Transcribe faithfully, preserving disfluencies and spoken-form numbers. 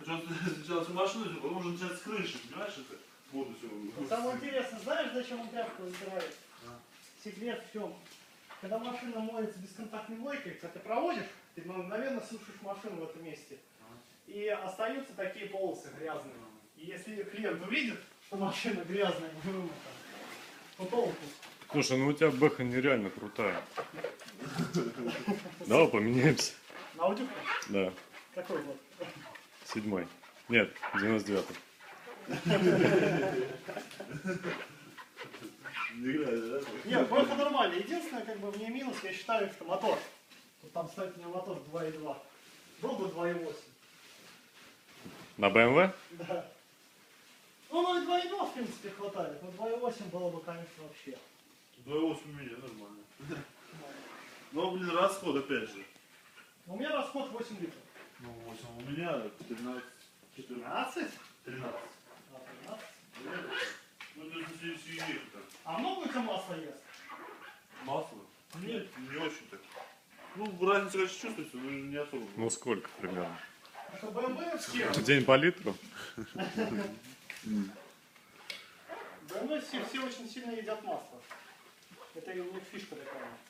Сначала всю машину, потом уже начать с крыши, понимаешь, это воду все. Самое интересное, знаешь, зачем он тряпку вытирает? А. Секрет в чем? Когда машина моется бесконтактной мойкой, когда ты проводишь, ты мгновенно сушишь машину в этом месте. И остаются такие полосы грязные. И если клиент увидит, что машина грязная, не вымыта, то толку. Слушай, ну у тебя бэха нереально крутая. Давай поменяемся. На аудио? Да, Какой год? седьмой. Нет, девяносто девятый. Не играет, да? Нет, бэха нормально. Единственное, как бы мне минус, я считаю, что мотор. Вот там стоит у меня мотор два и два. Был бы два и восемь. На бэ эм вэ? Да. Ну, ну и два и два, в принципе, хватает. Но два и восемь было бы, конечно, вообще. два и восемь у меня нормально. Ну, блин, расход опять же. Но у меня расход восемь литров. Ну, восемь у меня, тринадцать, четырнадцать, пятнадцать? тринадцать. А, тринадцать. Ну, это если если ехать так. А много у тебя масла ест? Масло? Нет, не очень так. Ну, разница, конечно, чувствуется, но не особо. Ну сколько примерно? Это бэ эм вэ-вские. В день по литру? бэ эм вэ все, все очень сильно едят масло. Это у них фишка такая.